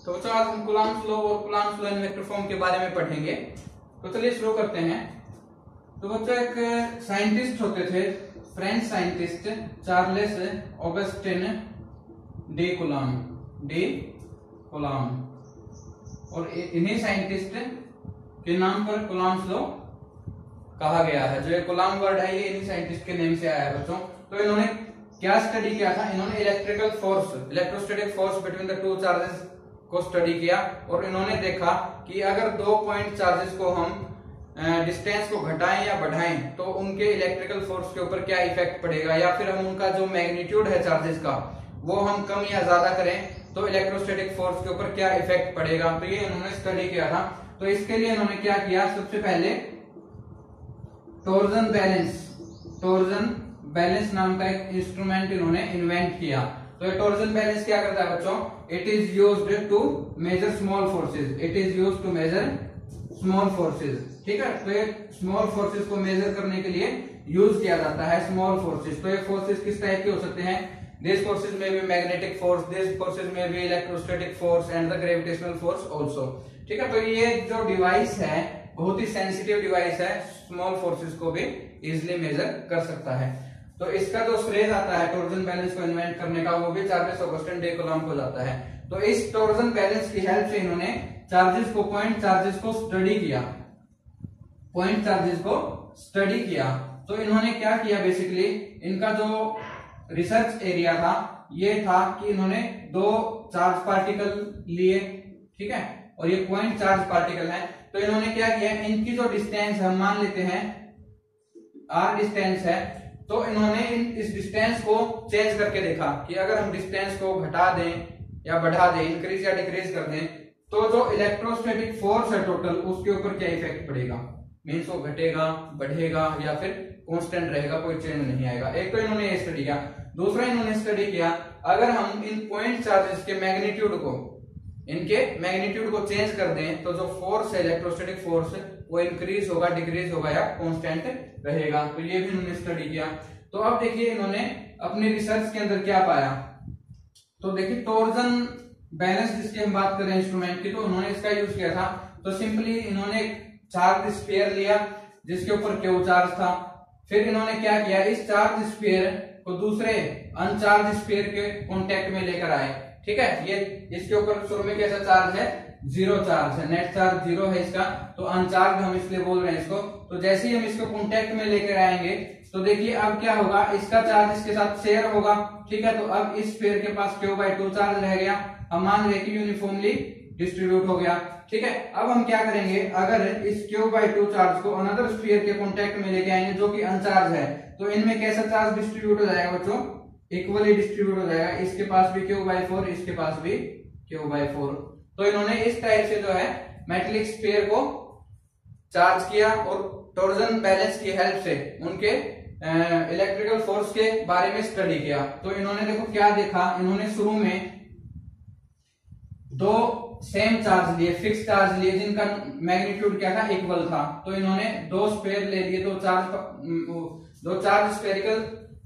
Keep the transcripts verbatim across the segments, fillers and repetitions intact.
तो बच्चों आज हम कूलॉम्स लॉ और Coulomb's law in vector form के बारे में पढ़ेंगे। तो चलिए शुरू करते हैं। तो बच्चों एक साइंटिस्ट होते थे, French scientist Charles Augustin de Coulomb de Coulomb, और इन्हीं साइंटिस्ट के नाम पर कूलॉम्स लॉ कहा गया है। जो ये कूलॉम वर्ड है ये इन्हीं साइंटिस्ट के नेम से आया है बच्चों। तो इन्होंने क्या स्टडी किया था? इन्होंने electrical force, electrostatic force between the two charges को स्टडी किया, और इन्होंने देखा कि अगर दो पॉइंट चार्जेस को हम डिस्टेंस को घटाएं या बढ़ाएं तो उनके इलेक्ट्रिकल फोर्स के ऊपर क्या इफेक्ट पड़ेगा, या फिर हम उनका जो मैग्नीट्यूड है चार्जेस का वो हम कम या ज्यादा करें तो इलेक्ट्रोस्टैटिक फोर्स के ऊपर क्या इफेक्ट पड़ेगा। तो ये इन्होंने स्टडी किया था। तो इसके लिए इन्होंने क्या किया? सबसे पहले टॉर्जन बैलेंस, टॉर्जन बैलेंस नाम का एक इंस्ट्रूमेंट इन्होंने इन्वेंट किया। तो ये टॉर्जन बैलेंस क्या करता है बच्चों? It is used to measure small forces, it is used to measure small forces. ठीक है, तो ये स्मॉल फोर्सेस को मेजर करने के लिए यूज किया जाता है स्मॉल फोर्सेस। तो ये फोर्सेस किस टाइप के हो सकते हैं? दिस फोर्सेस में भी मैग्नेटिक फोर्स, दिस फोर्सेस में भी electrostatic force and the gravitational force also. ठीक है, तो ये जो डिवाइस है बहुत ही सेंसिटिव डिवाइस है, स्मॉल फोर्सेस को भी इजिली मेजर कर सकता है। तो इसका जो श्रेय आता है टॉर्जन बैलेंस को इन्वेंट करने का वो भी चार्लेस ऑगस्टिन डी कूलॉम को जाता है। तो इस टॉर्जन बैलेंस की हेल्प से इन्होंने चार्जेस को, पॉइंट चार्जेस को स्टडी किया, पॉइंट चार्जेस को स्टडी किया। तो इन्होंने क्या किया? बेसिकली इनका जो रिसर्च एरिया था ये था कि इन्होंने दो चार्ज पार्टिकल लिए, ठीक है, और ये पॉइंट चार्ज पार्टिकल है। तो इन्होंने क्या किया? इनकी जो डिस्टेंस हम मान लेते हैं आर डिस्टेंस है, तो इन्होंने इन इस डिस्टेंस को चेंज करके देखा कि अगर हम डिस्टेंस को घटा दें या बढ़ा दें, इंक्रीज या डिक्रीज कर दें, तो जो इलेक्ट्रोस्टैटिक फोर्स है टोटल उसके ऊपर क्या इफेक्ट पड़ेगा। मीन्स वो घटेगा, बढ़ेगा या फिर कांस्टेंट रहेगा, कोई चेंज नहीं आएगा। एक तो इन्होंने ये स्टडी किया। दूसरा इन्होंने स्टडी किया अगर हम इन पॉइंट चार्जेस के मैग्नीट्यूड को, इनके मैग्नीट्यूड को चेंज कर दें तो जो फोर्स है इलेक्ट्रोस्टैटिक फोर्स वो इंक्रीज होगा, डिक्रीज होगा या कांस्टेंट रहेगा। तो ये भी इन्होंने स्टडी किया। तो अब देखिए इन्होंने अपनी रिसर्च के अंदर क्या पाया। तो देखिए टॉर्जन बैलेंस जिसकी हम बात करें इंस्ट्रूमेंट की, तो उन्होंने इसका यूज किया था। तो सिंपली इन्होंने चार्ज स्फीयर लिया जिसके ऊपर क्यू चार्ज था। फिर इन्होंने क्या किया? इस चार्ज स्फीयर को दूसरे अनचार्ज स्फीयर के कांटेक्ट में लेकर आए। ठीक है, ये इसके ऊपर शुरू में कैसा चार्ज है? जीरो चार्ज है, नेट चार्ज जीरो है इसका, तो अनचार्ज हम इसलिए बोल रहे हैं इसको। तो जैसे ही हम इसको कांटेक्ट में लेकर आएंगे तो देखिए अब क्या होगा, इसका चार्ज इसके साथ शेयर होगा। ठीक है, तो अब इस स्फीयर के पास क्यू बाई टू चार्ज रह गया। हम मान रहे कि यूनिफॉर्मली डिस्ट्रीब्यूट हो गया। ठीक है, अब हम क्या करेंगे? अगर इस क्यू बाई टू चार्ज को अनदर स्फीयर के कांटेक्ट में लेके आएंगे जो कि अनचार्ज है, तो इनमें कैसा चार्ज डिस्ट्रीब्यूट हो जाएगा बच्चों? इक्वली डिस्ट्रीब्यूट हो जाएगा। इसके पास भी क्यू बाई फोर, इसके पास भी क्यू बाई फोर। तो इन्होंने इस टाइप से जो है मेटेलिक स्फीयर को चार्ज किया और टॉर्जन बैलेंस की हेल्प से उनके इलेक्ट्रिकल फोर्स के बारे में स्टडी किया। तो इन्होंने देखो क्या देखा, इन्होंने शुरू में दो सेम चार्ज लिए, फिक्स चार्ज लिए जिनका मैग्नीट्यूड क्या था? इक्वल था। तो इन्होंने दो स्फीयर ले लिए, दो चार्ज दो चार्ज स्फेरिकल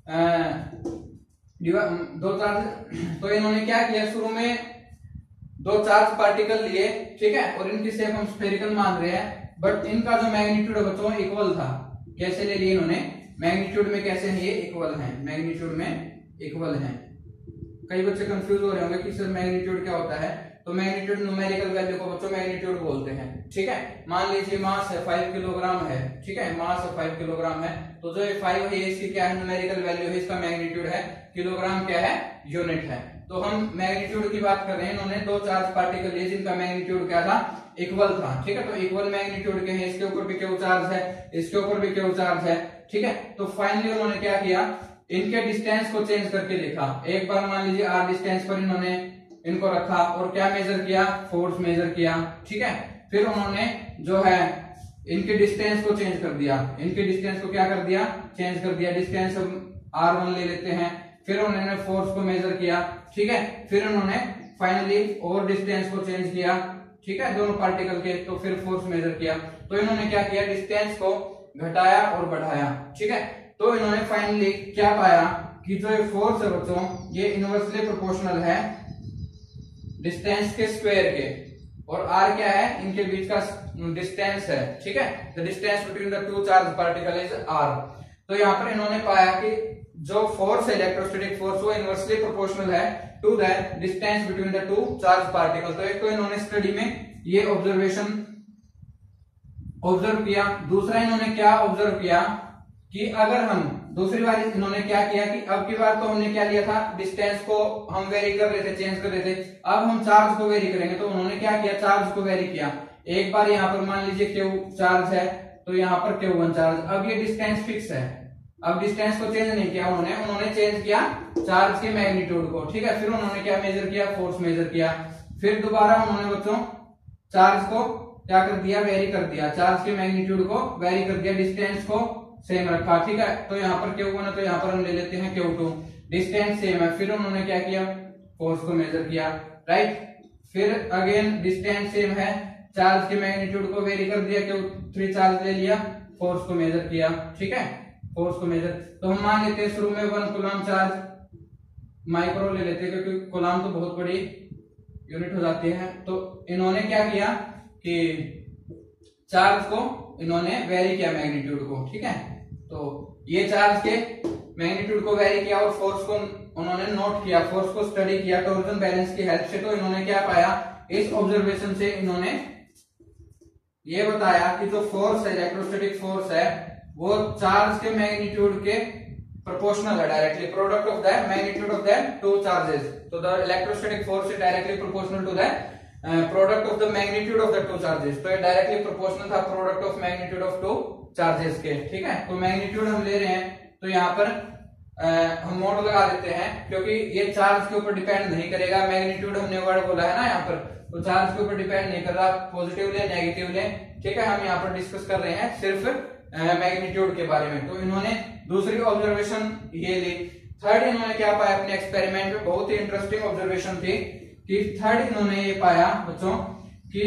दो चार्ज। तो इन्होंने क्या किया? शुरू में दो चार्ज पार्टिकल लिए, ठीक है, और इनकी शेप हम स्फेरिकल मान रहे हैं, बट इनका जो मैग्नीट्यूड है बच्चों इक्वल था। कैसे ले लिए इन्होंने? मैग्नीट्यूड में कैसे है? ये इक्वल है, मैग्नीट्यूड में इक्वल है। कई बच्चे कंफ्यूज हो रहे होंगे कि सर मैग्नीट्यूड क्या होता है। तो मैग्नीट्यूड न्यूमेरिकल वैल्यू को बच्चों मैग्नीट्यूड बोलते हैं। ठीक है, मान लीजिए मास है फाइव किलोग्राम है, ठीक है, मास है फाइव किलोग्राम है, तो जो ये फाइव है इसकी क्या है? न्यूमेरिकल वैल्यू है, इसका मैग्नीट्यूड है। किलोग्राम क्या है? यूनिट है। तो हम मैग्नीट्यूड की बात कर रहे हैं। इन्होंने दो चार्ज पार्टिकल लिए जिनका मैग्नीट्यूड क्या था? इक्वल था। ठीक है, तो इक्वल मैग्नीट्यूड के हैं, इसके ऊपर भी क्यू चार्ज है, इसके ऊपर भी क्यू चार्ज है। ठीक है, तो फाइनली उन्होंने क्या किया? इनके डिस्टेंस को चेंज करके देखा। एक बार मान लीजिए आर डिस्टेंस पर इन्होंने इनको रखा और क्या मेजर किया? फोर्स मेजर किया। ठीक है, फिर उन्होंने जो है इनके डिस्टेंस को चेंज कर दिया, इनके डिस्टेंस को क्या कर दिया? चेंज कर दिया। डिस्टेंस हम आर वन ले लेते हैं। फिर उन्होंने फोर्स को मेजर किया। ठीक है, फिर उन्होंने फाइनली और डिस्टेंस को चेंज किया, ठीक है, दोनों पार्टिकल के, तो फिर फोर्स मेजर किया। तो इन्होंने क्या किया? डिस्टेंस को घटाया और बढ़ाया। ठीक है, तो इन्होंने फाइनली क्या पाया कि जो ये फोर्स है बच्चों ये इनवर्सली प्रोपोर्शनल है डिस्टेंस के स्क्वायर के, और आर क्या है, इनके बीच का डिस्टेंस है, ठीक है। The distance between the two charge particle is R. तो यहाँ पर इन्होंने पाया कि जो फोर्स है इलेक्ट्रोस्टैटिक फोर्स वो इनवर्सली प्रोपोर्शनल है to the distance between the two charge particle. तो एक तो इन्होंने स्टडी में ये ऑब्जर्वेशन ऑब्जर्व किया। दूसरा इन्होंने क्या ऑब्जर्व किया कि अगर हम दूसरी बार इन्होंने क्या किया कि अब की बार तो हमने क्या लिया था, डिस्टेंस को हम वेरी कर रहे थे, चेंज कर रहे थे, अब हम चार्ज को वेरी करेंगे। तो उन्होंने क्या किया, चार्ज को वेरी किया। एक बार यहाँ पर मान लीजिए क्यू चार्ज है तो यहाँ पर क्यू वन चार्ज, अब ये डिस्टेंस फिक्स है, अब डिस्टेंस को चेंज नहीं किया उन्होंने, उन्होंने चेंज किया चार्ज के मैग्नीट्यूड को, ठीक है। फिर उन्होंने क्या मेजर किया, फोर्स मेजर किया। फिर दोबारा उन्होंने बच्चों चार्ज को क्या कर दिया, वेरी कर दिया, चार्ज के मैग्नीट्यूड को वेरी कर दिया, डिस्टेंस को सेम रखा, ठीक है। तो यहाँ पर क्यू वन है तो यहाँ पर हम ले लेते हैं क्यू टू, डिस्टेंस सेम है। फिर उन्होंने क्या किया, फोर्स को मेजर किया, राइट। फिर अगेन डिस्टेंस सेम है, चार्ज के मैग्नीट्यूड को वेरी कर दिया, क्यू थ्री चार्ज ले लिया, फोर्स को मेजर किया, ठीक है, फोर्स को मेजर। तो हम मान लेते हैं शुरू में वन कूलम चार्ज माइक्रो ले लेते हैं क्योंकि कूलम तो बहुत बड़ी यूनिट हो जाती है। तो इन्होंने क्या किया कि चार्ज को इन्होंने वेरी किया मैग्नीट्यूड को, ठीक है। तो ये चार्ज के मैग्नीट्यूड को वेरी किया और फोर्स को उन्होंने नोट किया, फोर्स को स्टडी किया टॉर्जन बैलेंस की हेल्प से। तो इन्होंने क्या पाया, इस ऑब्जर्वेशन से इन्होंने ये बताया कि जो फोर्स है, इलेक्ट्रोस्टैटिक फोर्स है, वो चार्ज के मैग्नीट्यूड के प्रोपोर्शनल है, directly product of the magnitude of the two charges. तो the electrostatic force is directly proportional to the product of the magnitude of the two charges. तो ये directly proportional था product of magnitude of two charges के, ठीक है। तो magnitude हम ले रहे हैं तो यहाँ पर आ, हम मोड लगा देते हैं क्योंकि ये चार्ज के ऊपर डिपेंड नहीं करेगा। मैग्नीट्यूड हमने वर्ड बोला है ना यहाँ पर, तो चार्ज के ऊपर डिपेंड नहीं कर रहा, पॉजिटिवली नेगेटिवली, ठीक है। हम यहाँ पर डिस्कस कर रहे हैं सिर्फ मैग्नीट्यूड के बारे में। तो इन्होंने दूसरी ऑब्जर्वेशन ये ली। थर्ड इन्होंने क्या पाया अपने एक्सपेरिमेंट में, बहुत ही इंटरेस्टिंग ऑब्जर्वेशन थी कि थर्ड इन्होंने ये पाया बच्चों कि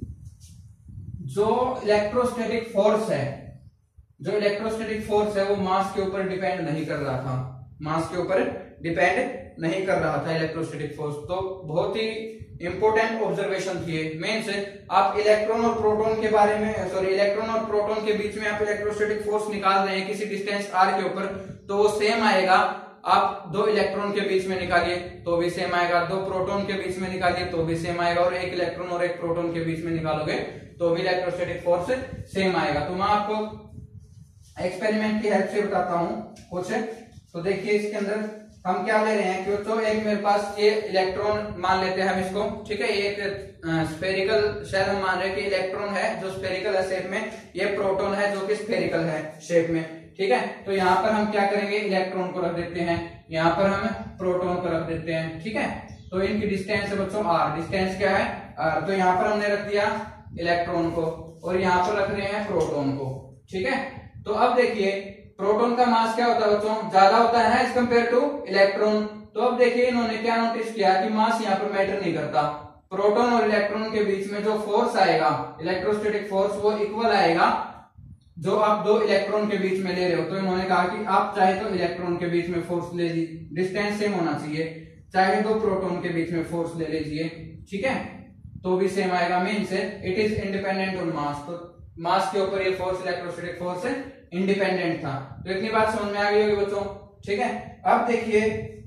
जो इलेक्ट्रोस्टैटिक फोर्स है, जो इलेक्ट्रोस्टैटिक फोर्स है वो मास के ऊपर डिपेंड नहीं कर रहा था, मास के ऊपर डिपेंड नहीं कर रहा था इलेक्ट्रोस्टैटिक फोर्स। तो बहुत ही इंपॉर्टेंट ऑब्जर्वेशन थी। मेन से आप इलेक्ट्रॉन और प्रोटॉन के बारे में, सॉरी इलेक्ट्रॉन और प्रोटॉन के बीच में आप इलेक्ट्रोस्टैटिक फोर्स निकाल रहे हैं किसी डिस्टेंस आर के ऊपर, तो वो सेम आएगा। आप दो इलेक्ट्रॉन के बीच में निकालिए तो भी सेम आएगा, दो प्रोटॉन के बीच में निकालिए तो भी सेम आएगा, और एक इलेक्ट्रॉन और एक प्रोटॉन के बीच में निकालोगे तो भी इलेक्ट्रोस्टैटिक फोर्स सेम आएगा। तो मैं आपको एक्सपेरिमेंट की हेल्प से बताता हूं कुछ। तो देखिए इसके अंदर हम क्या ले रहे हैं कि तो एक मेरे पास ये इलेक्ट्रॉन मान लेते हैं हम इसको, ठीक है। ये एक स्फेरिकल शेल हम मान रहे हैं कि इलेक्ट्रॉन है जो स्फेरिकल है शेप में, ये प्रोटॉन है जो कि स्फेरिकल है शेप में, ठीक है। तो यहाँ पर हम क्या करेंगे, इलेक्ट्रॉन को रख देते हैं, यहाँ पर हम प्रोटॉन को रख देते हैं, ठीक है। तो इनकी डिस्टेंस है बच्चों आर, डिस्टेंस क्या है आर। तो यहाँ पर हमने रख दिया इलेक्ट्रॉन को और यहाँ पर रख रहे हैं प्रोटॉन को, ठीक है। तो अब देखिए प्रोटॉन का मास क्या होता है बच्चों, ज्यादा होता है ना एज कम्पेयर टू इलेक्ट्रॉन। तो अब देखिए इन्होंने क्या नोटिस किया कि मास यहाँ पर मैटर नहीं करता, प्रोटॉन और इलेक्ट्रॉन के बीच में जो फोर्स आएगा इलेक्ट्रोस्टैटिक फोर्स वो इक्वल आएगा जो आप दो इलेक्ट्रॉन के बीच में ले रहे हो। तो इन्होंने कहा कि आप चाहे तो इलेक्ट्रॉन के बीच में फोर्स ले लीजिए, डिस्टेंस सेम होना चाहिए, चाहे दो प्रोटॉन के बीच में फोर्स ले लीजिए, ठीक है, तो भी सेम आएगा। मीन से it is independent on mass. तो मास के ऊपर ये फोर्स इलेक्ट्रोस्टैटिक फोर्स इंडिपेंडेंट था। तो इतनी बात समझ में आ गई होगी बच्चों, ठीक है। अब देखिए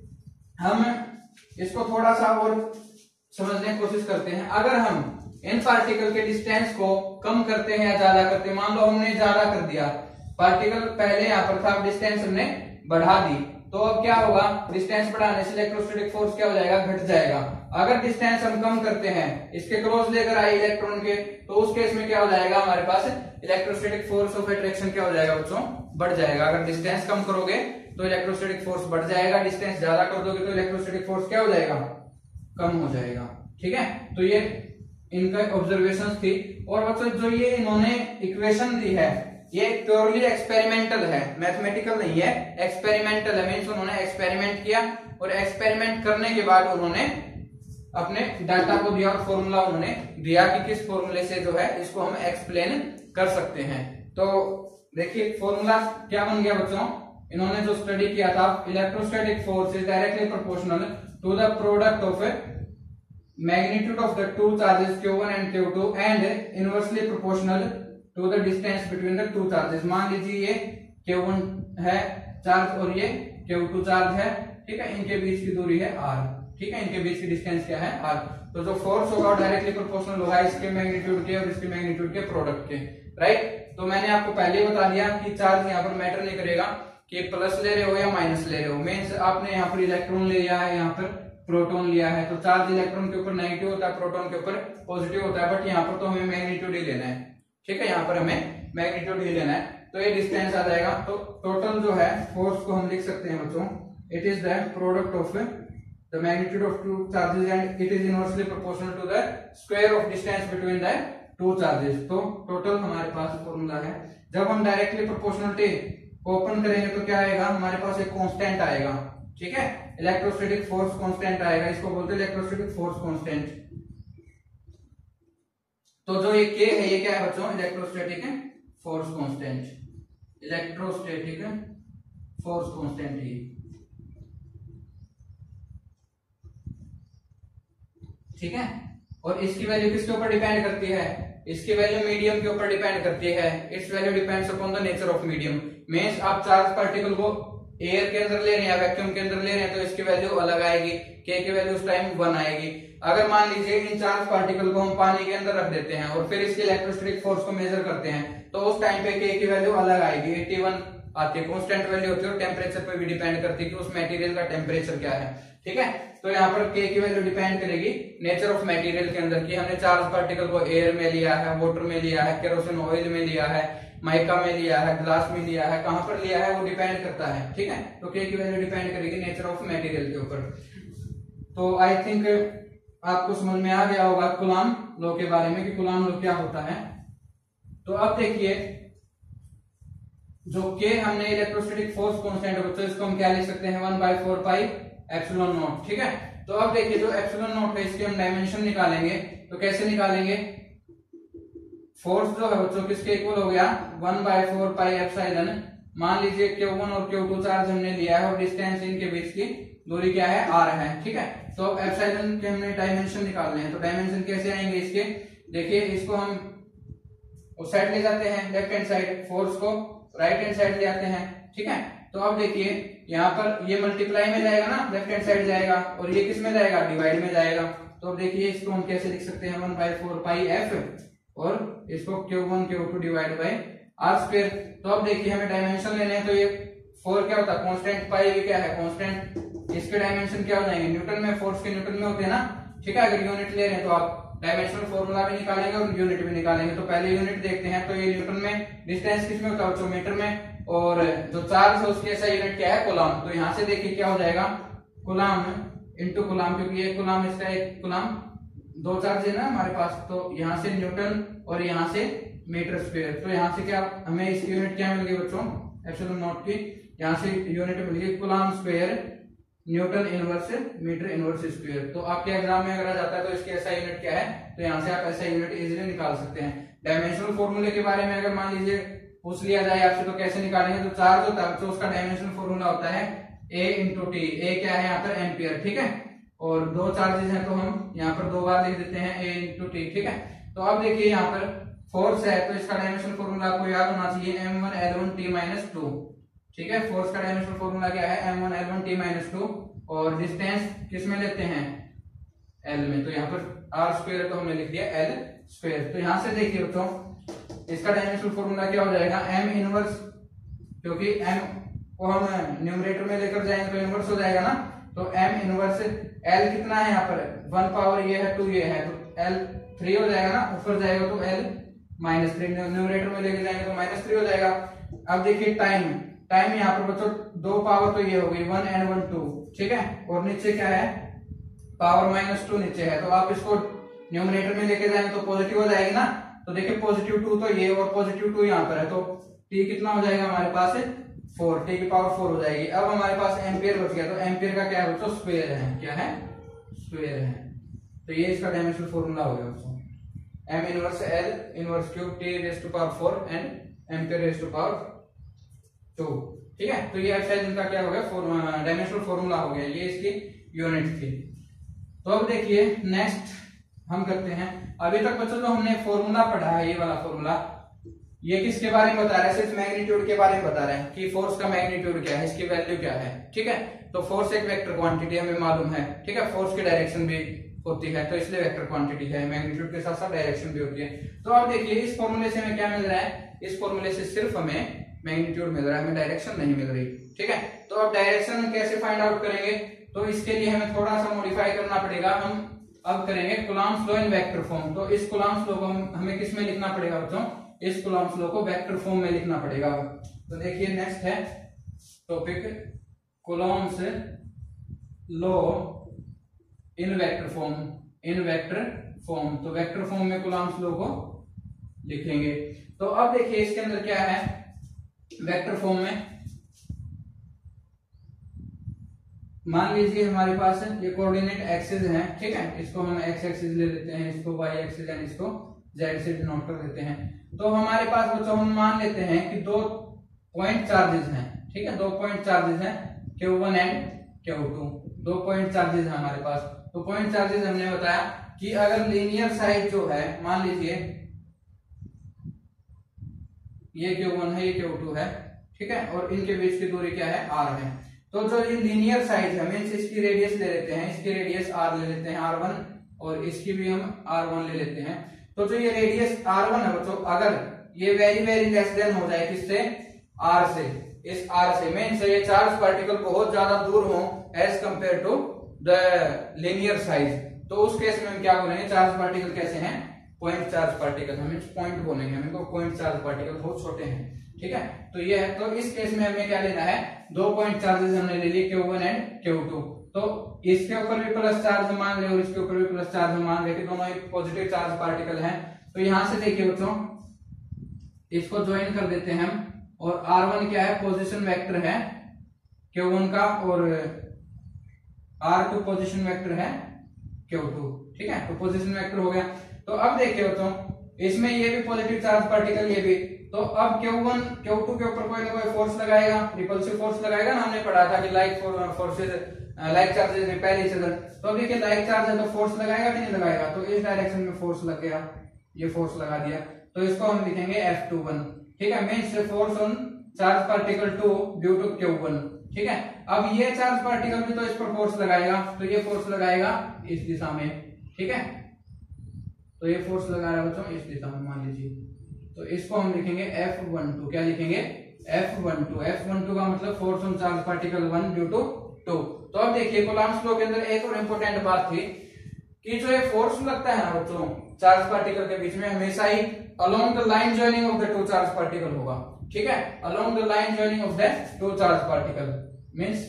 हम इसको थोड़ा सा और समझने की कोशिश करते हैं। अगर हम इन पार्टिकल के डिस्टेंस को कम करते हैं या ज्यादा करते हैं, मान लो हमने ज्यादा कर दिया, पार्टिकल पहले यहाँ पर था, डिस्टेंस हमने बढ़ा दी, तो अब क्या होगा, डिस्टेंस बढ़ाने से इलेक्ट्रोस्टैटिक फोर्स क्या हो जाएगा, घट जाएगा। अगर डिस्टेंस हम कम करते हैं, इसके क्रॉस लेकर आए इलेक्ट्रॉन के, तो उस केस में क्या हो जाएगा, हमारे पास इलेक्ट्रोस्टैटिक फोर्स ऑफ अट्रैक्शन क्या हो जाएगा बच्चों, बढ़ जाएगा। अगर डिस्टेंस कम करोगे तो इलेक्ट्रोस्टैटिक फोर्स बढ़ जाएगा, डिस्टेंस ज्यादा कर दोगे तो इलेक्ट्रोस्टैटिक फोर्स क्या हो जाएगा, कम हो जाएगा, ठीक है। तो ये इनका ऑब्जर्वेशन थी। और बच्चों जो ये इन्होंने इक्वेशन दी है ये प्योरली एक्सपेरिमेंटल है, मैथमेटिकल नहीं है, एक्सपेरिमेंटल है। मींस उन्होंने एक्सपेरिमेंट किया और एक्सपेरिमेंट करने के बाद उन्होंने अपने डाटा को दिया और फॉर्मूला उन्होंने दिया कि किस फॉर्मूले से जो है इसको हम एक्सप्लेन कर सकते हैं। तो देखिए फॉर्मूला क्या बन गया बच्चों, इन्होंने जो स्टडी किया था, electrostatic force is directly proportional to the product of magnitude of the two charges Q one and Q two and inversely proportional to the distance between the two charges। मान लीजिए ये Q one है charge और ये Q two charge है, ठीक है, इनके बीच की दूरी है R, ठीक है, इनके बीच की डिस्टेंस क्या है R। तो जो फोर्स होगा डायरेक्टली प्रोपोर्शनल होगा इसके मैग्नीट्यूड के और इसके मैग्नीट्यूड के प्रोडक्ट के, राइट। तो मैंने आपको पहले ही बता दिया कि चार्ज यहाँ पर मैटर नहीं करेगा कि प्लस ले रहे हो या माइनस ले रहे हो। मींस आपने यहाँ पर इलेक्ट्रॉन ले लिया है, यहाँ पर प्रोटॉन लिया है, तो चार्ज इलेक्ट्रॉन के ऊपर नेगेटिव होता है, प्रोटॉन के ऊपर पॉजिटिव होता है, बट यहाँ पर तो हमें मैग्नीट्यूड ही लेना है, ठीक है, यहाँ पर हमें मैग्नीट्यूड ही लेना है। तो ये डिस्टेंस आ जाएगा। तो टोटल जो है फोर्स को हम लिख सकते हैं बच्चों, it is the product of the magnitude of two charges and it is inversely proportional to the square of distance between the two charges. तो टोटल हमारे पास फॉर्मूला है। जब हम डायरेक्टली प्रोपोर्शनलिटी को ओपन करेंगे तो क्या आएगा, हमारे पास एक कांस्टेंट आएगा, ठीक है, इलेक्ट्रोस्टैटिक फोर्स कांस्टेंट आएगा, इसको बोलते हैं इलेक्ट्रोस्टैटिक फोर्स कांस्टेंट। तो जो ये के है ये क्या है बच्चों, electrostatic force constant, electrostatic force constant ही, ठीक है। और इसकी वैल्यू किसके ऊपर डिपेंड करती है, इसकी वैल्यू मीडियम के ऊपर डिपेंड करती है। Its value depends upon the nature of medium. Means आप चार्ज पार्टिकल को एयर के अंदर ले रहे हैं, वैक्यूम के अंदर ले रहे हैं, तो इसकी वैल्यू अलग आएगी, के की वैल्यू उस टाइम वन आएगी। अगर मान लीजिए इन चार्ज पार्टिकल को हम पानी के अंदर रख देते हैं और फिर इसके इलेक्ट्रोस्टैटिक फोर्स को मेजर करते हैं, तो उस टाइम पे के की वैल्यू अलग आएगी, इक्यासी आती है, कांस्टेंट वैल्यू होती है और टेम्परेचर पे भी डिपेंड करती है कि उस मटेरियल का टेम्परेचर क्या है, ठीक है। तो यहाँ पर के की वैल्यू डिपेंड करेगी नेचर ऑफ मटेरियल के अंदर कि हमने चार्ज पार्टिकल को एयर में लिया है, वाटर में लिया है, केरोसिन ऑयल में लिया है, माइका में लिया है, ग्लास में लिया है, कहां पर लिया है वो डिपेंड करता है, ठीक है। तो के की वैल्यू डिपेंड करेगी नेचर ऑफ मटेरियल के ऊपर। तो आई थिंक आपको समझ में आ गया होगा कूलाम लॉ के बारे में कि कूलाम लॉ क्या होता है। तो अब देखिए जो के हमने इलेक्ट्रोस्टैटिक फोर्स कांस्टेंट है बच्चों, इसको हम क्या लिख सकते हैं, one by four pi epsilon naught, ठीक है। तो अब देखिए जो एप्सिलॉन नॉट है इसके हम डायमेंशन निकालेंगे, तो कैसे निकालेंगे, फोर्स जो है बच्चों किसके इक्वल हो गया, one by four pi epsilon. मान लीजिए क्यू वन और क्यू टू चार्ज हमने लिया है और डिस्टेंस इनके बीच की दूरी क्या है, आर है, ठीक है। तो एप्सिलॉन के हमने डायमेंशन निकालने हैं, तो डायमेंशन कैसे आएंगे इसके, देखिए इसको हम उस साइड ले जाते हैं, लेफ्ट हैंड साइड, फोर्स को राइट हैंड साइड ले आते हैं, ठीक है। तो अब देखिए यहाँ पर ये मल्टीप्लाई में जाएगा ना, लेफ्ट हैंड साइड जाएगा, और ये किस में जाएगा, डिवाइड में जाएगा। तो अब देखिए इसको हम कैसे लिख सकते हैं, one by four pi F और इसको Q one Q two divide by R square. तो अब देखिए हमें डायमेंशन लेने हैं, तो ये फोर क्या होता है कांस्टेंट, पाई भी क्या है कांस्टेंट, इसके डायमेंशन क्या हो जाएंगे, न्यूटन में, फोर्स के न्यूटन में होते हैं ना, ठीक है। अगर यूनिट ले रहे हैं तो आप डायमेंशनल फॉर्मूला भी निकालेंगे और यूनिट भी निकालेंगे। तो पहले यूनिट देखते हैं, तो ये न्यूटन में, डिस्टेंस किस में होता है, मीटर में, और जो चार्ज है उसकी ऐसा यूनिट क्या है, कूलाम। तो यहाँ से देखिए क्या हो जाएगा, कूलाम इंटू कूलाम, क्योंकि ये कूलाम इसका एक कूलाम, दो चार्ज है ना हमारे पास, तो यहाँ से न्यूटन और यहाँ से मीटर स्क्वायर। तो यहाँ से क्या हमें इसकी यूनिट क्या मिल गई बच्चों, एप्सिलॉन नॉट की, यहाँ से यूनिट मिल गई coulomb square newton inverse metre inverse square. तो आपके एग्जाम में अगर आ जाता है तो इसकी ऐसा यूनिट क्या है, तो यहाँ से आप ऐसा यूनिट इजीली निकाल सकते हैं। डायमेंशनल फॉर्मूले के बारे में अगर मान लीजिए पूछ लिया जाए आपसे तो कैसे निकालेंगे, तो चार्ज होता है तो उसका डायमेंशनल फॉर्मूला होता है ए इंटू टी। ए क्या है यहाँ पर, एम्पियर, ठीक है। और दो चार्जेस हैं तो हम यहाँ पर दो बार लिख देते हैं ए इंटू टी, ठीक है। तो अब देखिए यहाँ पर फोर्स है तो इसका डायमेंशनल फॉर्मूला आपको याद होना चाहिए, M one L one T minus two, ठीक है। फोर्स का डायमेंशनल फॉर्मूला क्या है, M one L one T minus two, और डिस्टेंस किस में लेते हैं, एल में। तो यहाँ पर आर स्क्वायर तो हमने लिख दिया एल स्क्वायर। तो यहाँ से देखिए बच्चों इसका डायमेंशनल फॉर्मूला क्या हो जाएगा, एम इनवर्स, क्योंकि एम को हम न्यूमरेटर में लेकर जाएंगे तो इनवर्स हो जाएगा ना। तो एम इनवर्स एल कितना है यहाँ पर, वन पावर ये है, टू ये है, तो एल थ्री हो जाएगा ना, ऊपर जाएगा तो एल माइनस थ्री, न्यूमरेटर में लेके जाएंगे तो माइनस थ्री हो जाएगा। अब देखिए टाइम, टाइम यहाँ पर बच्चों दो पावर तो ये हो गई, वन एंड वन टू, ठीक है। और नीचे क्या है, पावर माइनस टू नीचे है, तो आप इसको न्यूमरेटर में लेके जाएंगे तो पॉजिटिव हो जाएगी ना। तो देखिए पॉजिटिव टू तो ये और पॉजिटिव टू यहाँ पर है, तो टी कितना हो जाएगा हमारे पास, फोर, टी की पावर फोर हो जाएगी। अब हमारे पास एम्पियर बच गया, तो एम्पियर का क्या है बच्चों, स्क्वायर है, क्या है, स्क्वायर है। तो ये इसका डायमेंशनल फॉर्मूला हो गया बच्चों, M inverse L inverse cube T raise to power four and ampere raise to power two, ठीक है। तो ये एप्सिलॉन का क्या हो गया, डायमेंशनल फॉर्मूला हो गया, ये इसकी यूनिट थी। तो अब देखिए नेक्स्ट हम करते हैं। अभी तक बच्चों जो हमने फॉर्मूला पढ़ा है, ये वाला फॉर्मूला, ये किसके बारे में बता रहा है? सिर्फ मैग्नीट्यूड के बारे में बता रहा है कि फोर्स का मैग्नीट्यूड क्या है, इसकी वैल्यू क्या है। ठीक है, तो फोर्स एक वेक्टर क्वांटिटी हमें मालूम है। ठीक है, फोर्स की डायरेक्शन भी होती है, तो इसलिए वेक्टर क्वांटिटी है, मैग्नीट्यूड के साथ साथ डायरेक्शन भी होती है। तो अब देखिए इस फॉर्मूले से हमें क्या मिल रहा है? इस फॉर्मूले से सिर्फ हमें मैग्नीट्यूड मिल रहा है, हमें डायरेक्शन नहीं मिल रही। ठीक है, तो अब डायरेक्शन कैसे फाइंड आउट करेंगे? तो इसके लिए हमें थोड़ा सा मॉडिफाई करना पड़ेगा। हम अब करेंगे Coulomb's law in vector form. तो इस कूलॉम्स लॉ को हम, हमें किस में लिखना पड़ेगा बच्चों? इस कूलॉम्स लॉ को वेक्टर फॉर्म में लिखना पड़ेगा। तो देखिए नेक्स्ट है topic Coulomb's law in vector form, in vector form. तो वेक्टर फॉर्म में कूलॉम्स लॉ को लिखेंगे। तो अब देखिए इसके अंदर क्या है वेक्टर फॉर्म में। मान लीजिए हमारे पास ये कोऑर्डिनेट एक्सिस हैं। ठीक है, इसको हम एक्स एक्सिस ले लेते हैं, इसको वाई एक्सिस एंड इसको जेड से डिनोट कर देते हैं। तो हमारे पास बच्चों हम मान लेते हैं कि दो पॉइंट चार्जेस हैं। ठीक है, दो पॉइंट चार्जेस हैं, Q one and Q two. दो पॉइंट चार्जेस हैं हमारे पास। तो पॉइंट चार्जेस हमने बताया कि अगर लीनियर साइड जो है, मान लीजिए ये क्यू वन है, ये क्यू टू है। ठीक है, और इनके बीच की दूरी क्या है? आर है। तो जो ये लीनियर साइड है, मीन्स इसकी रेडियस ले लेते हैं, इसकी रेडियस आर ले लेते हैं, आर वन, और इसकी भी हम आर वन ले लेते हैं। तो जो ये रेडियस आर वन है बच्चों, अगर ये वेरी वेरी लेस देन हो जाए किससे? आर से, इस आर से, मीन्स ये चार्ज पार्टिकल बहुत ज्यादा दूर हो as compare to the linear size, तो उस केस में हम क्या बोलेंगे? चार्ज पार्टिकल कैसे हैं? पॉइंट चार्ज पार्टिकल, हम पॉइंट बोलेंगे, हमें को पॉइंट चार्ज पार्टिकल बहुत छोटे हैं। ठीक है, तो ये है। तो इस केस में हमें क्या लेना है? दो पॉइंट चार्जेस हमने ले लिए, Q one and Q two. तो इसके ऊपर भी प्लस चार्ज मान रहे और इसके ऊपर भी प्लस चार्ज मान रहे, दोनों एक पॉजिटिव चार्ज पार्टिकल हैं। तो यहां से देखिए बच्चों, इसको ज्वाइन कर देते हैं हम। और आर वन क्या है? पोजिशन वेक्टर है क्यू वन का, और आर टू पोजिशन वेक्टर है क्यू टू। ठीक है, तो पोजिशन वेक्टर हो गया। तो अब देखिए बच्चों, इसमें ये भी पॉजिटिव चार्ज पार्टिकल, ये भी। तो अब क्यू वन क्यू टू के ऊपर कोई ना कोई फोर्स लगाएगा, रिपल्सिव फोर्स लगाएगा ना। हमने पढ़ा था कि like forces, like charges repel each other. तो अब देखिए लाइक चार्ज है तो फोर्स लगाएगा कि नहीं लगाएगा? तो इस डायरेक्शन में फोर्स लग गया, ये फोर्स लगा दिया। तो इसको हम लिखेंगे एफ टू वन। ठीक है, means force on charge particle two due to Q one. ठीक है, अब ये चार्ज पार्टिकल भी तो इस पर फोर्स लगाएगा, तो ये फोर्स लगाएगा इस दिशा में। ठीक है, तो ये फोर्स लगा रहा है बच्चों इस दिशा में, मान लीजिए। तो इसको हम लिखेंगे एफ वन टू। क्या लिखेंगे? F one two. F one two का मतलब force on charge particle one due to two. तो अब देखिए कूलॉम्स लॉ के अंदर एक और इम्पोर्टेंट बात थी कि जो ये फोर्स लगता है ना बच्चों चार्ज पार्टिकल के बीच में, हमेशा ही along the line joining of the two charge particle होगा। ठीक है, along the line joining of the two charge particle, means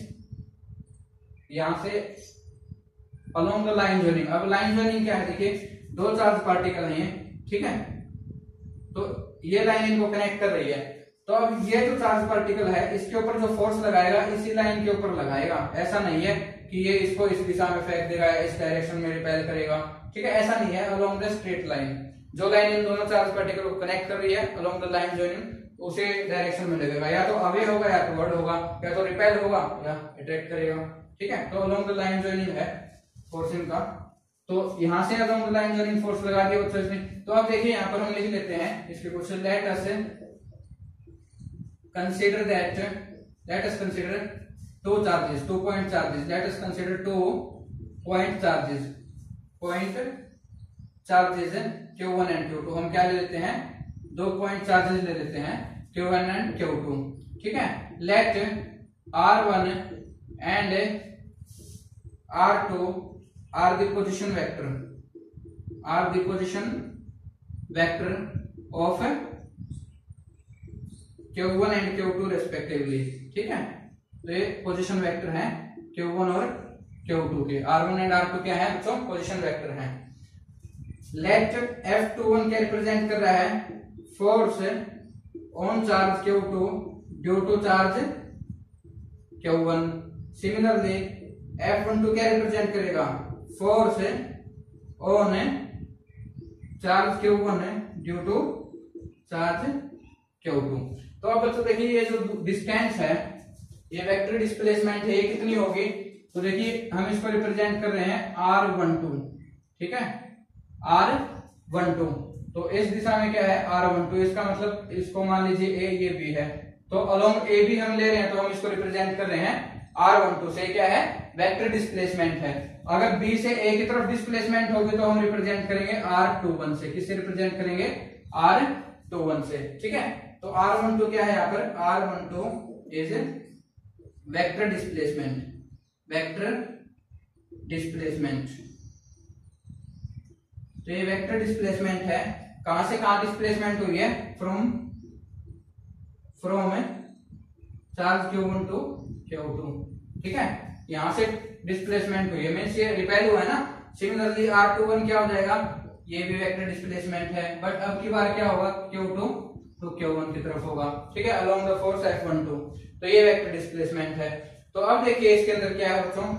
यहां से अलोंग द लाइन जॉइनिंग। अब लाइन जॉइनिंग क्या है? देखिए दो चार्ज पार्टिकल है, ठीक है, तो ये लाइन इनको कनेक्ट कर रही है। तो अब ये जो चार्ज पार्टिकल है, इसके ऊपर जो फोर्स लगाएगा इसी लाइन के ऊपर लगाएगा। ऐसा नहीं है कि ये इसको इस दिशा में फेंक देगा, इस डायरेक्शन में रिपेल करेगा। ठीक है, ऐसा नहीं है। अलोंग द स्ट्रेट लाइन, जो लाइन इन दोनों चार्ज पार्टिकल को कनेक्ट कर रही है, अलोंग द लाइन जॉइनिंग, उसे डायरेक्शन में लगेगा। या तो अवे होगा, या तो वर्ड होगा, या तो रिपेल होगा, या अट्रैक्ट करेगा। ठीक है, तो अलोंग द लाइन जॉइनिंग है फोर्सिंग का। तो यहां से along the line joining force लगा दिया बच्चों इसने। तो अब देखिए यहां पर हम लिख लेते हैं इसके कुछ। Let us consider that, let us consider two charges, two point charges. Let us consider two point charges, point charges Q one and Q two. हम क्या ले लेते हैं? दो पॉइंट चार्जेस ले लेते हैं, Q one and Q two. ठीक है, let R one and R two are the position vector, are the position vector of Q one and Q two respectively। ठीक है, तो ये पोजीशन वेक्टर हैं क्यू वन और क्यू टू के। R one and R two क्या है बच्चों? पोजीशन वेक्टर हैं। लेट एफ टू वन क्या रिप्रेजेंट कर रहा है? Force on charge Q two due to charge Q one. Similarly F one two क्या रिप्रेजेंट करेगा? Force on charge Q one due to charge Q two. तो अब बच्चों देखिए ये जो डिस्टेंस है, ये वेक्टर डिस्प्लेसमेंट है, ये कितनी होगी? तो देखिए हम इसको रिप्रेजेंट कर रहे हैं आर वन टू, ठीक है, आर वन टू। तो इस दिशा में क्या है आर वन टू, इसका मतलब इसको मान लीजिए ए, ये बी है, तो अलोंग ए बी हम ले रहे हैं तो हम इसको रिप्रेजेंट कर रहे हैं आर वन टू से। क्या है वेक्टर डिस्प्लेसमेंट है। अगर बी से ए की तरफ डिस्प्लेसमेंट होगी तो हम रिप्रेजेंट करेंगे आर टू वन से। किससे रिप्रेजेंट करेंगे आर टू वन से, ठीक है। तो आर वन टू क्या है यहाँ पर, R one two is vector displacement, vector displacement. तो ये वेक्टर डिस्प्लेसमेंट है। कहां से कहां डिस्प्लेसमेंट हुई है, from from charge Q one two Q two, ठीक है, यहां से डिस्प्लेसमेंट हुई है, मींस ये रिपेल हुआ है ना। सिमिलरली आर टू वन क्या हो जाएगा, ये भी वेक्टर डिस्प्लेसमेंट है, बट अब की बार क्या होगा Q two two Q one की तरफ होगा, ठीक है, along the force F one two. तो ये वेक्टर डिस्प्लेसमेंट है। तो अब देखिए इसके अंदर क्या है बच्चों,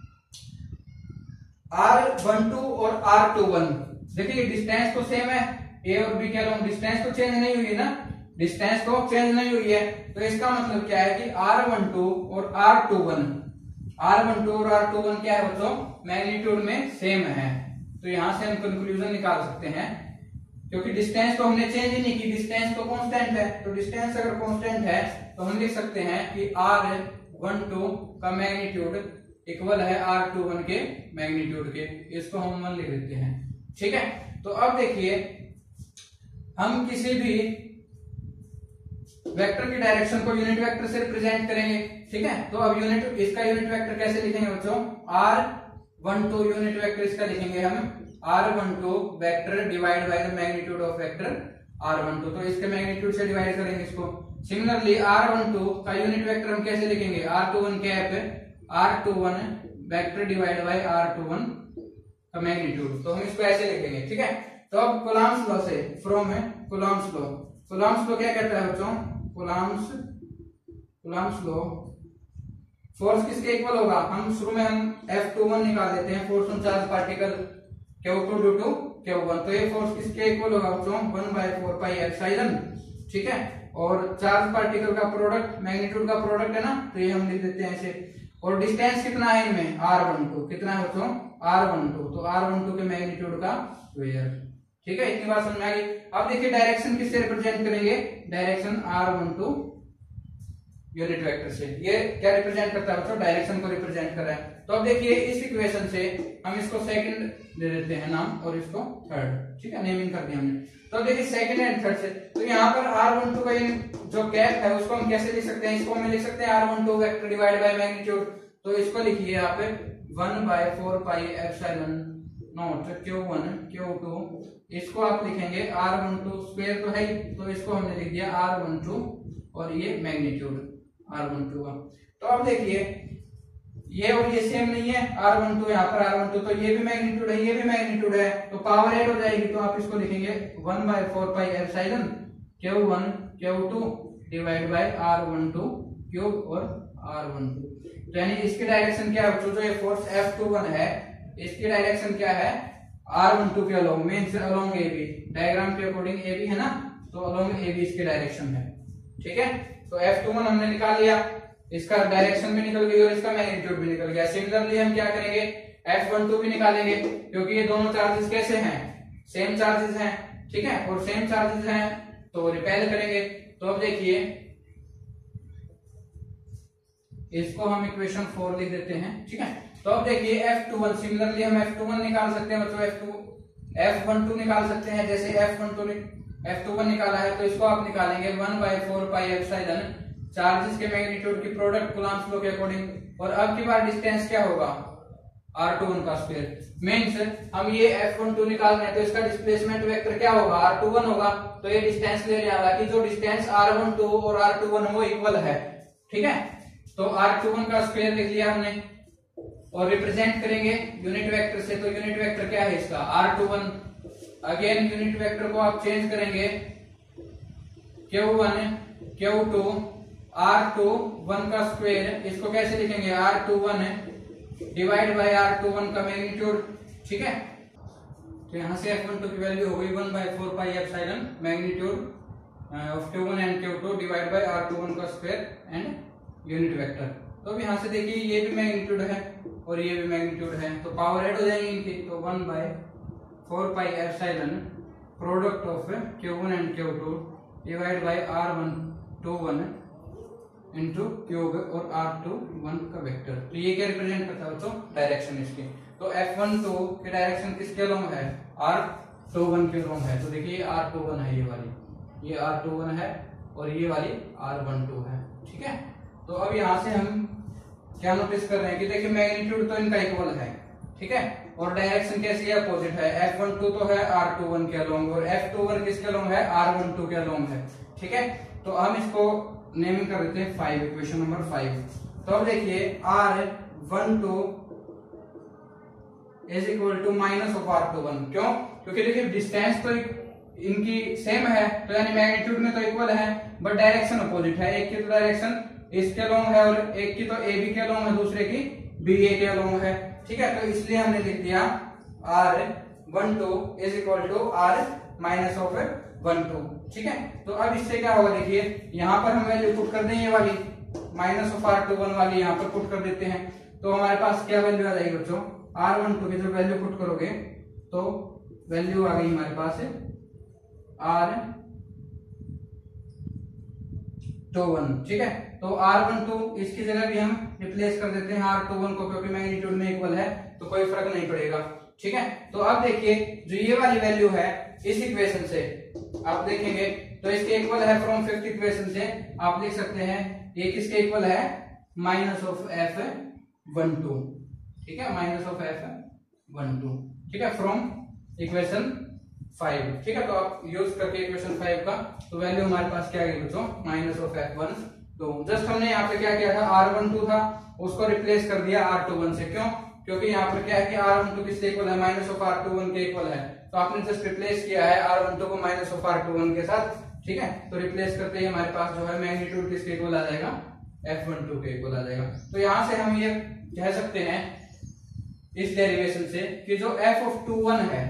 आर वन टू और आर टू वन, देखिए डिस्टेंस तो सेम है, ए और बी के अलोंग डिस्टेंस तो चेंज नहीं हुई ना, डिस्टेंस तो चेंज नहीं हुई है। तो इसका मतलब क्या है कि आर वन टू और R two one, R one two और आर टू वन क्या है बच्चों, मैग्नीट्यूड में सेम है। तो यहां से हम कंक्लूजन निकाल सकते हैं, क्योंकि डिस्टेंस तो हमने चेंज ही नहीं की, डिस्टेंस तो कांस्टेंट है। तो डिस्टेंस अगर कांस्टेंट है तो हम लिख सकते हैं कि आर वन टू का मैग्नीट्यूड इक्वल है आर टू वन के मैग्नीट्यूड के। इसको हम वन लिख देते हैं, ठीक है। तो अब देखिए हम किसी भी वेक्टर की डायरेक्शन को यूनिट वेक्टर से रिप्रेजेंट करेंगे, ठीक है। तो अब यूनिट इसका यूनिट वेक्टर कैसे लिखेंगे बच्चों, R one two unit vector इसका लिखेंगे हम R one two vector divide by the magnitude of vector R one two. तो इसके मैग्नीट्यूड से डिवाइड करेंगे इसको। सिमिलरली आर वन टू का यूनिट वेक्टर हम कैसे लिखेंगे, R two one cap R two one vector divide by R two one का मैग्नीट्यूड। तो हम इसको ऐसे लिखेंगे, ठीक है। तो अब कूलॉम्स लॉ से, फ्रॉम है कूलॉम्स लॉ, कूलॉम्स लॉ क्या कहता है बच्चों, कूलॉम्स कूलॉम्स लॉ फोर्स किसके इक्वल होगा, हम शुरू में हम एफ टू वन निकाल देते हैं, force on charge particle Q two due to Q one. तो ये फोर्स किसके इक्वल होगा बच्चों, one by four pi epsilon, ठीक है। और चार्ज पार्टिकल का प्रोडक्ट मैग्नीट्यूड का प्रोडक्ट है ना, तो ये हम लिख देते हैं ऐसे। और डिस्टेंस कितना है इनमें, आर वन टू, कितना है बच्चों आर वन टू, तो आर वन टू के मैग्नीट्यूड का स्क्वायर, ठीक है। इतनी बात समझ में आ गई। अब देखिए डायरेक्शन किससे रिप्रेजेंट करेंगे, direction R one two unit vector से। ये क्या रिप्रेजेंट करता है बच्चों, डायरेक्शन को रिप्रेजेंट कर रहा है। तो अब देखिए इस इक्वेशन से हम इसको सेकंड दे देते हैं नाम और इसको थर्ड, ठीक है, नेमिंग कर दिया हमने। तो देखिए सेकंड एंड थर्ड से, तो यहाँ पर आर वन टू का जो कैप है उसको हम कैसे लिख सकते हैं, इसको हम लिख सकते हैं R one two vector divide by magnitude. तो इसको लिखिए यहाँ पे one by four pi epsilon naught Q one Q two, इसको आप लिखेंगे आर वन टू स्क्वायर तो है, तो इसको हमने लिख दिया आर वन टू और ये मैग्नीट्यूड आर वन टू का। तो अब देखिए ये और ये सेम नहीं है, आर वन टू यहाँ पर आर वन टू, तो ये भी मैग्नीट्यूड है ये भी मैग्नीट्यूड है, तो पावर ऐड हो जाएगी। तो आप इसको लिखेंगे one by four pi epsilon Q one Q two divide by R one two cube और आर वन टू। यानी इसकी डायरेक्शन क्या है, जो ये फोर्स एफ टू वन है इसकी डायरेक्शन क्या है, आर वन टू के along, means along A B, diagram के अकॉर्डिंग ए बी है ना, तो अलोंग ए बी इसकी डायरेक्शन है, ठीक है। तो एफ टू वन हमने निकाल लिया, इसका डायरेक्शन भी निकल गई और इसका मैग्नीट्यूड भी निकल गया। सिमिलरली हम क्या करेंगे, एफ वन टू भी निकालेंगे, क्योंकि ये दोनों चार्जेस कैसे हैं, सेम चार्जेस हैं, ठीक है, और सेम चार्जेस हैं तो रिपेल करेंगे। तो अब देखिए इसको हम इक्वेशन फोर लिख देते हैं, ठीक है। तो अब देखिए एफ टू वन, सिमिलरली हम एफ टू वन निकाल सकते हैं बच्चों, F two F one two निकाल सकते हैं। जैसे F one two F two one निकाला है तो इसको आप निकालेंगे one by four pi epsilon charges के मैग्नीट्यूड की प्रोडक्ट कूलॉम्स लॉ के अकॉर्डिंग। और अब की बार डिस्टेंस क्या होगा, आर टू वन का स्क्वायर। मींस हम ये एफ वन टू निकाल रहे हैं तो इसका डिस्प्लेसमेंट वेक्टर क्या होगा, आर टू वन होगा। तो ये डिस्टेंस ले रहा कि जो डिस्टेंस आर वन टू और आर टू वन वो इक्वल है, ठीक है। तो आर टू वन का स्क्वायर लिख लिया हमने और रिप्रेजेंट करेंगे यूनिट वेक्टर से। तो यूनिट वेक्टर क्या है इसका, R two one. Again unit vector को आप चेंज करेंगे, Q one Q two R two one का स्क्वायर, इसको कैसे लिखेंगे, R two one divide by R two one का मैग्नीट्यूड, ठीक है। तो यहां से एफ वन टू की वैल्यू हो गई one by four pi epsilon magnitude of Q one and Q two divide by R two one का स्क्वायर एंड यूनिट वेक्टर। तो अब यहाँ से देखिए ये भी मैग्नीट्यूड है और ये भी मैग्नीट्यूड है, तो पावर ऐड हो जाएंगे इनकी, तो one by four pi epsilon product of Q one and Q two divide by R one two one into cube और आर टू वन का वेक्टर। तो ये क्या रिप्रेजेंट करता है बच्चों, डायरेक्शन इसकी। तो एफ वन टू की डायरेक्शन किसके अलोंग है, आर टू वन के अलोंग है। तो देखिए आर टू वन है, ये वाली ये आर टू वन है और ये वाली आर वन टू है, ठीक है। तो अब यहाँ से हम क्या नोटिस कर रहे हैं कि देखिए मैग्नीट्यूड तो इनका इक्वल है, ठीक है, और डायरेक्शन कैसी है, अपोजिट है। एफ वन टू तो है आर टू वन के अलोंग और एफ टू वन किसके अलोंग है, आर वन टू के अलोंग है, ठीक है। तो हम इसको नेमिंग कर देते हैं फाइव, इक्वेशन नंबर फाइव। तो अब देखिए R one two is equal to minus of R two one, क्यों, क्योंकि देखिए डिस्टेंस तो इनकी सेम है, तो यानी मैग्नीट्यूड में तो इक्वल है, बट डायरेक्शन अपोजिट है। एक की तो डायरेक्शन इसके अलोंग है और एक की तो ए बी के अलोंग है, दूसरे की बी ए के अलोंग है, ठीक है। तो इसलिए हमने लिख दिया R one two is equal to R minus of one two, ठीक है। तो अब इससे क्या होगा, देखिए यहाँ पर हम वैल्यू पुट कर दें, ये वाली minus of R two one वाली यहाँ पर पुट कर देते हैं, तो हमारे पास क्या वैल्यू आ जाएगी बच्चों, आर वन टू की जब वैल्यू पुट करोगे तो वैल्यू आ गई हमारे पास आर टू वन, ठीक है। तो आर वन टू इसकी जगह भी हम रिप्लेस कर देते हैं आर टू वन को, क्योंकि मैग्नीट्यूड में इक्वल है तो कोई फर्क नहीं पड़ेगा, ठीक है। तो अब देखिए जो ये वाली वैल्यू है इस इक्वेशन से आप देखेंगे तो इसके इक्वल है फ्रॉम फिफ्थ इक्वेशन से आप लिख सकते हैं ये किसके इक्वल है, minus of F one two, ठीक है, minus of F one two, ठीक है, फ्रॉम इक्वेशन फाइव, ठीक है। तो आप यूज करके इक्वेशन फाइव का तो वैल्यू हमारे पास क्या है बच्चों, minus of F one two. Just हमने यहाँ पे क्या किया था, आर वन टू था उसको रिप्लेस कर दिया आर टू वन से, क्यों, क्योंकि यहाँ पर क्या है कि आर वन टू किसके इक्वल है, minus of R two one के इक्वल है, तो आपने जस्ट रिप्लेस किया है आर वन टू को minus of R two one के साथ, ठीक है। तो रिप्लेस करते ही हमारे पास जो है मैग्नीट्यूड किसके इक्वल आ जाएगा, एफ वन टू के इक्वल आ जाएगा। तो यहाँ से हम ये कह सकते हैं इस डेरिवेशन से कि जो एफ ऑफ टू वन है,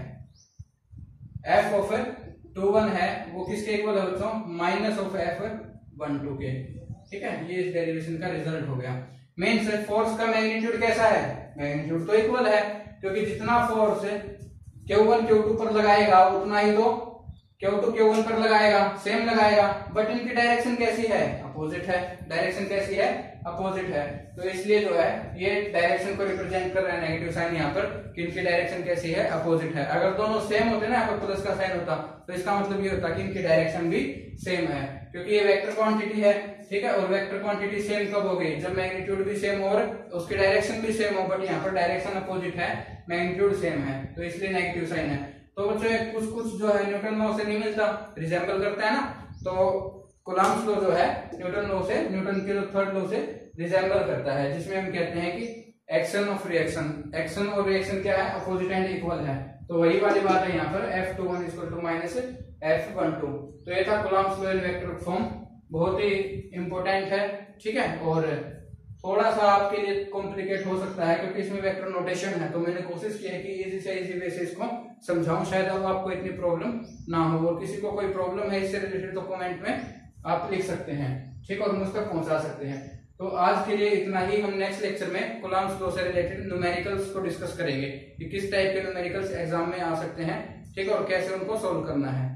एफ ऑफ टू वन है वो किसके इक्वल है बच्चों, minus of F one two के, ठीक है। ये इस डेरिवेशन का रिजल्ट हो गया। मींस फोर्स का मैग्नीट्यूड कैसा है, मैग्नीट्यूड तो इक्वल है, क्योंकि जितना force Q one Q two पर लगाएगा उतना ही तो क्यू टू क्यू वन पर लगाएगा, सेम लगाएगा, बट इनकी डायरेक्शन कैसी है, अपोजिट है। डायरेक्शन कैसी है, अपोजिट है। तो इसलिए जो है ये डायरेक्शन को रिप्रेजेंट कर रहा है नेगेटिव साइन यहाँ पर कि इनकी डायरेक्शन कैसी है, अपोजिट है। अगर दोनों सेम होते ना, यहाँ पर प्लस का साइन होता तो इसका मतलब ये होता कि इनकी डायरेक्शन भी सेम है, क्योंकि ये वेक्टर क्वांटिटी है, ठीक है। और वेक्टर क्वांटिटी सेम कब होगी, जब मैग्नीट्यूड भी सेम और उसकी डायरेक्शन भी सेम हो, बट यहाँ पर डायरेक्शन अपोजिट है, मैग्नीट्यूड सेम है, तो इसलिए नेगेटिव साइन है। तो बच्चों कुछ कुछ जो है न्यूटन लॉ से नहीं मिलता, रिजेंबल करता है ना, तो कूलम्ब्स लॉ जो है न्यूटन लॉ से, न्यूटन के जो थर्ड लॉ से रिजेंबल करता है, जिसमें हम कहते हैं कि एक्शन ऑफ रिएक्शन, एक्शन और रिएक्शन क्या है, अपोजिट एंड इक्वल है। तो वही वाली बात है यहाँ पर F two one equal to minus F one two. तो ये था Coulomb's law in vector form, बहुत ही इंपॉर्टेंट है, ठीक है। और थोड़ा सा आपके लिए कॉम्प्लिकेट हो सकता है क्योंकि इसमें वेक्टर नोटेशन है, तो मैंने कोशिश की है कि इजी से इजी वे से इसको समझाऊं, शायद अब आपको इतनी प्रॉब्लम ना हो। और किसी को कोई प्रॉब्लम है इससे रिलेटेड तो कमेंट में आप लिख सकते हैं, ठीक, और मुझ तक पहुंचा सकते हैं। तो आज के लिए इतना ही। हम नेक्स्ट लेक्चर में कूलम्ब्स लॉ से रिलेटेड न्यूमेरिकल्स को डिस्कस करेंगे कि किस टाइप के न्यूमेरिकल्स एग्जाम में आ सकते हैं, ठीक है, और कैसे उनको सोल्व करना है।